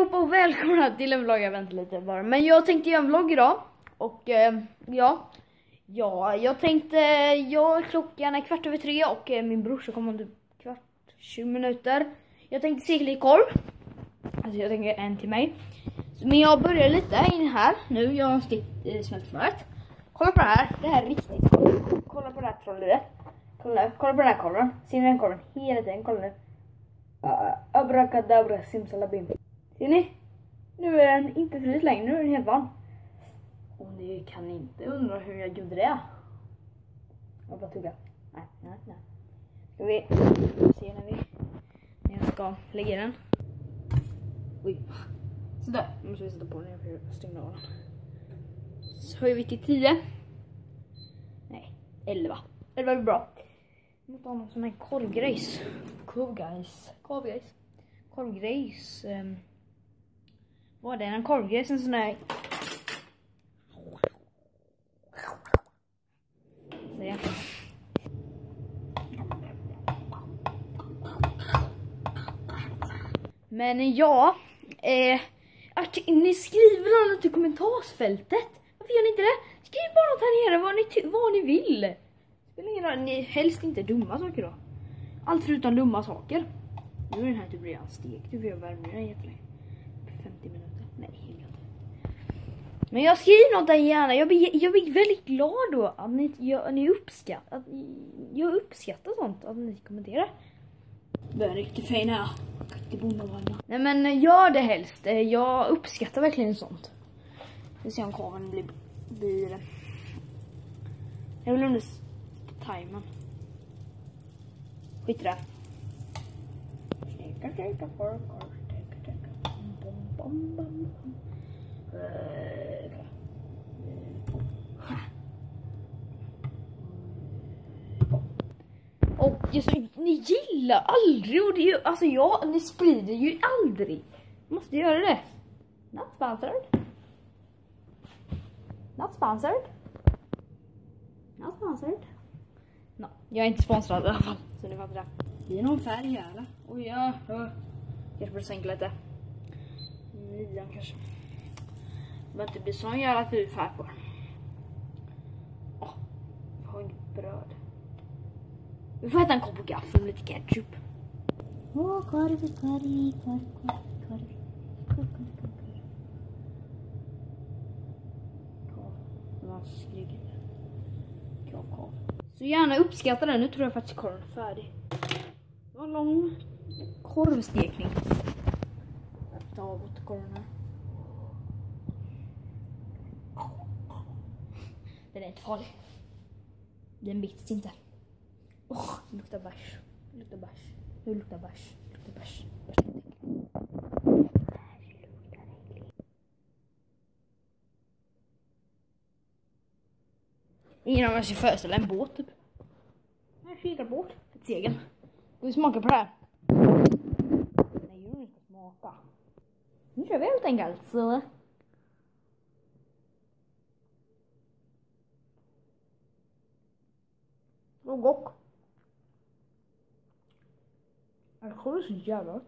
allihopa och välkomna till en vlogg. Jag väntar lite bara. Men jag tänkte göra en vlogg idag. Och jag tänkte, klockan är 3:15 och min brorsa kommer om typ 20 minuter. Jag tänkte se lite korv. Alltså jag tänker en till mig. Men jag börjar lite in här nu. Jag har smält smöret. Kolla på det här. Det här är riktigt korv. Kolla på det här trolleriet. Kolla på den här korven. Ser ni den korven? Hela tiden, kolla nu. Abracadabra simsalabim. Ser ni? Nu är den inte frit längre, nu är den helt varm. Och ni kan inte undra hur jag gjorde det. Jag bara tugga. Nej. Ska vi se när jag ska lägga den. Oj. Sådär. Nu måste vi sätta på den för att stänga av den. Så höjer vi till 10. Nej, 11. 11 är bra. Jag måste ha någon sån här korvgrejs. Korvgrejs. Vad är det? En korvgrejs? En sån här... Så ja. Men ja... ni skriver något i kommentarsfältet. Varför gör ni inte det? Skriv bara något här nere vad ni vill. Ni helst inte dumma saker då. Allt förutom dumma saker. Nu är den här typ redan stekt. Du får jag värma den jättelänge. 50 minuter. Nej, inte. Men jag skriver något där gärna. Jag blir väldigt glad då att ni uppskattar. Jag uppskattar sånt. Att ni kommenterar. Det är riktigt fin här. Nej men gör det helst. Jag uppskattar verkligen sånt. Vi ser om korven blir... Jag vill under timern. Skit där. Och ni gillar aldrig, och det är ju, alltså ni sprider ju aldrig. Måste göra det. Not sponsored. No, jag är inte sponsrad i alla fall, så ni fattar det. Det är någon färg här, eller? Oj, ja. Jag får sänka lite. 9 kanske. Det behöver inte bli sån jävla ful färg på. Jag har inget bröd. Vi får äta en kopp på gaffel med lite ketchup. Korv. Vad skriker det? Korv. Så gärna uppskatta den. Nu tror jag faktiskt korven är färdig. Det var en lång korvstekning. Ta bort korven här. Den är inte farlig. Den bits inte. Det luktar bärs. Det luktar bärs. Ingen av oss ska föreställa en båt typ. En kikarbåt. Ett segel. Ska vi smaka på det här? Nej, jag ska smaka. Nu kör vi helt enkelt. Så. Så gott. Jag tror det är så jävla.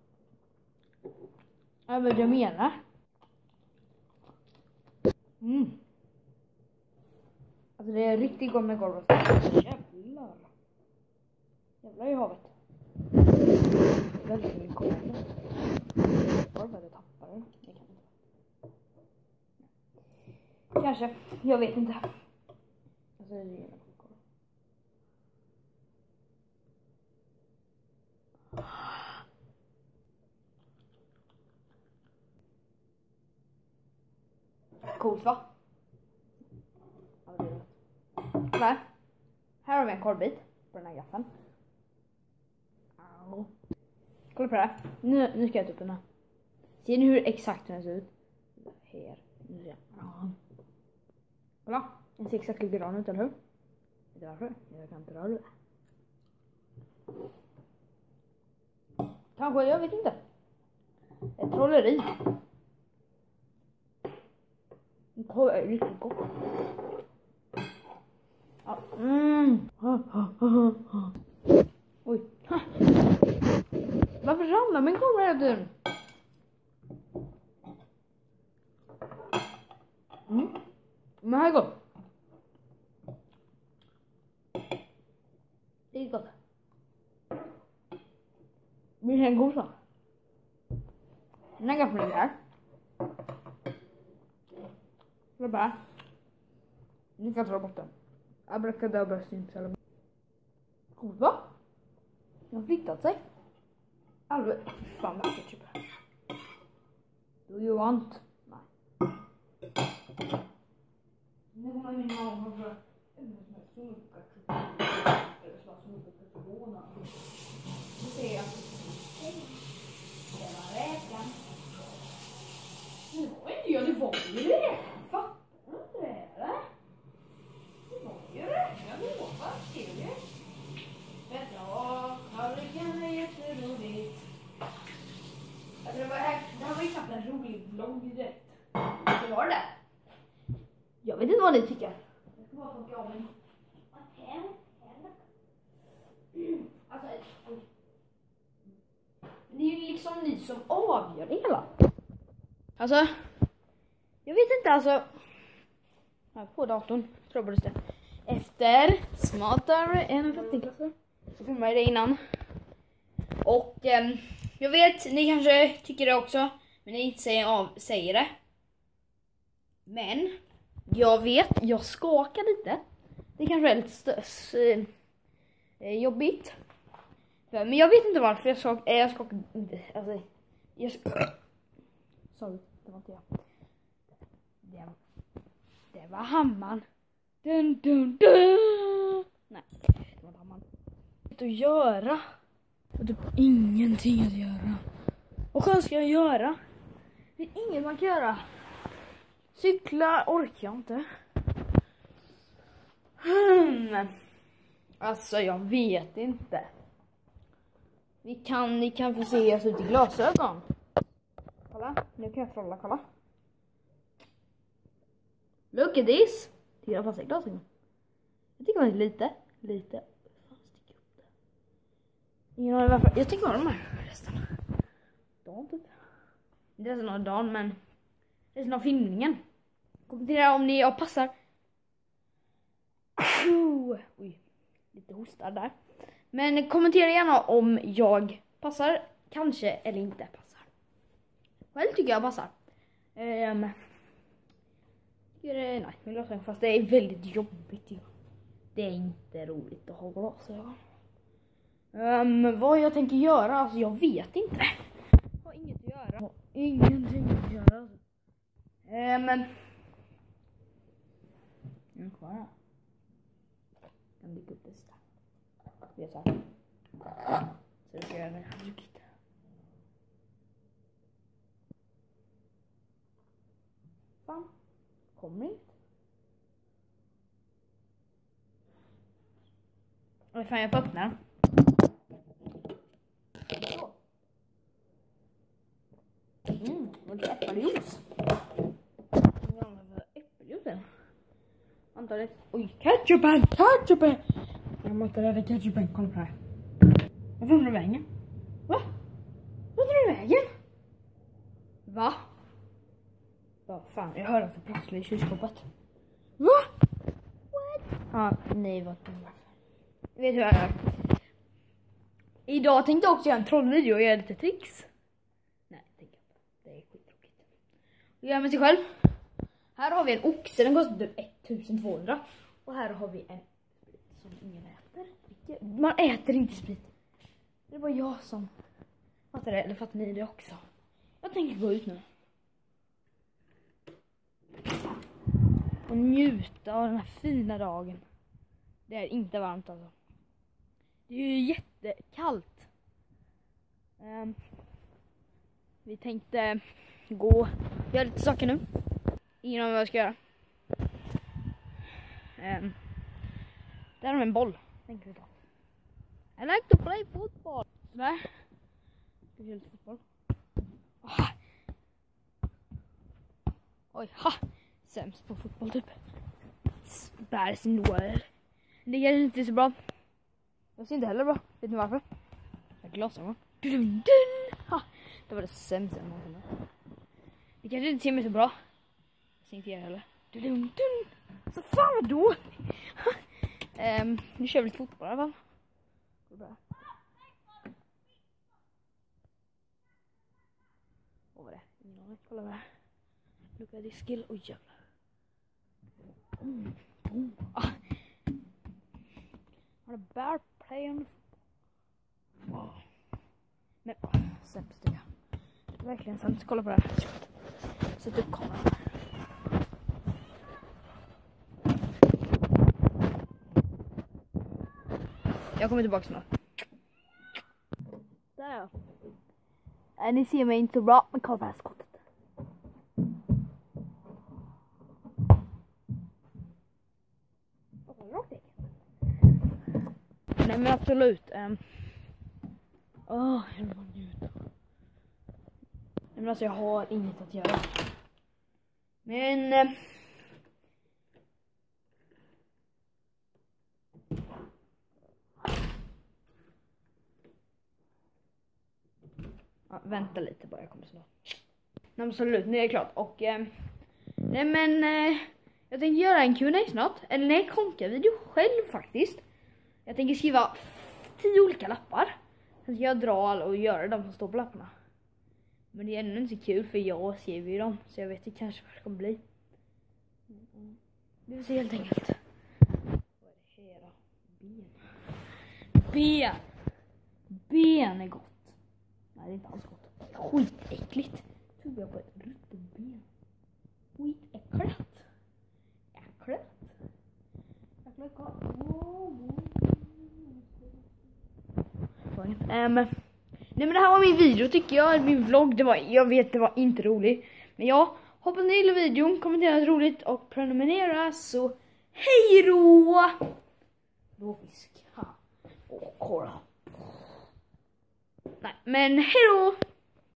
Jag vet vad jag menar. Alltså det är riktigt gott med korv. Jävlar i havet. Väldigt mycket korv. Korv att jag tappar den. Kanske. Jag vet inte. Alltså det är jävla korv. Coolt va? Nej. Här har vi en korvbit på den här gaffeln. Kolla på det här. Nu ska jag ta upp den här. Ser ni hur exakt den ser ut? Här. Kolla. Den ser exakt likadan ut, eller hur? Vet du varför? Jag kan inte röra det. Kanske, jag vet inte. Ett trolleri. Det är riktigt gott. Oj. Varför ramlar min kamera hela tiden? Men här är gott. Det är gott. Det är en god sak. Den är ganska här. Det är bara. Ni kan ta bort den. Abracadabra syns. God va? Den har flyttat sig. Alldeles. Fan vad ketchup. Do you want? Nej. Nu kommer min mamma för nu ser jag. Det var räkan. Det var inte jag, det var ju räkan. Fattar du inte det eller? Det var ju räkan, det var faktiskt det. Ja, tallriken är jätteroligt. Alltså det här var ju knappt en rolig vlogg direkt. Det var det. Jag vet inte vad ni tycker. Jag ska bara tänka om en. Alltså, det är ju liksom ni som avgör det hela. Alltså, jag vet inte alltså. Här på datorn, tror jag på det. Efter smartare än en 50-klassare. Så filmade jag det innan. Och jag vet, ni kanske tycker det också. Men ni inte säger det. Men jag vet, jag skakar lite. Det kanske är lite jobbigt. Men jag vet inte varför jag skakar inte. Alltså, sorry, det var inte jag. Det var hammaren. Dun, dun, dun. Nej, det var hammaren. Att göra. Och typ ingenting att göra. Vad sjön ska jag göra? Det är inget man kan göra. Cykla orkar jag inte. Alltså jag vet inte. Ni kan få se oss ut i glasögon. Kolla, nu kan jag trolla, kolla. Look at this. Tycker jag passar i glasögon. Jag tycker man är lite. Fan, stick upp det. Ingen aning varför. Jag tycker om de här resten. Dan typ. Inte resten av dagen, men resten av filmningen. Kommentera om ni passar. Oj, lite hostar där. Men kommentera gärna om jag passar, kanske, eller inte passar. Själv tycker jag passar. Nej, med glasögon, fast det är väldigt jobbigt. Ja. Det är inte roligt att ha glasögon. Vad jag tänker göra, alltså jag vet inte. Jag har inget att göra. Jag har ingenting att göra. Alltså. Men jag kvar här. Kan bygga upp det så. Det är så här. Så ska jag göra det här mjukt. Fan. Kommer inte. Vad fan, jag får öppna den. Så. Vad är äppeljuice? Äppeljuicen. Antalet. Oj, ketchupen! Jag måste rädda ketchupen, kolla på det här. Vad drar du vägen? Va? Vad drar du vägen? Va? Vad fan, jag hör att det prasslar i kylskåpet. Va? What? Ah, nej, vad dumma. Vet du vad jag gör? Idag tänkte jag också göra en trollvideo och göra lite tricks. Nej, tänk inte. Det är skittråkigt. Och göra med sig själv. Här har vi en oxe, den kostar typ 1200. Och här har vi en sprit som ingen äter. Man äter inte sprit. Det är bara jag som fattar det, eller fattar ni det också? Jag tänker gå ut nu. Och njuta av den här fina dagen. Det är inte varmt alltså. Det är ju jättekallt. Vi tänkte gå, göra lite saker nu. Ingen av vad jag ska göra. Där har vi en boll. Tänker vi ta. I like to play football. Där. Ska vi göra lite fotboll. Oj, ha. Sämst på fotboll typ. Bär sin år. Det är inte så bra. Jag ser inte heller bra. Vet ni varför? Jag glasögon. Ha. Det var det sämsta jag någonsin. Det kanske inte ser mig så bra. Jag ser inte er heller. Så fan vad då? Nu kör vi lite fotboll i alla fall. Vad var det? Kolla vad det är. Look at this skill. Oj jävlar. What a bad play on the football. Men sämst det. Verkligen sämst. Kolla på det här. Sätt upp kameran. Jag kommer tillbaka snart. Där. Ni ser mig inte så bra med kameraskottet. Nej men absolut. Men alltså jag har inget att göra. Men vänta lite bara, jag kommer snart. Nej absolut, nu är det klart. Och nej men jag tänker göra en Q&A snart. Eller nej, konka-video själv faktiskt. Jag tänker skriva 10 olika lappar. Sen ska jag dra alla och göra de som står på lapparna. Men det är ändå inte så kul för jag skriver ju dem. Så jag vet inte kanske vad det kommer bli. Vi får se helt enkelt. Vad är det här då? Ben. Ben är gott. Nej, det är inte alls gott. Skitäckligt. Tog jag på ett ruttet ben. Skitäckligt. Nej men det här var min video tycker jag. Min vlogg, jag vet det var inte roligt. Men jag hoppas ni gillar videon. Kommentera roligt och prenumerera. Så hej då! Blåfisk. Och kolla. Nej men hej då!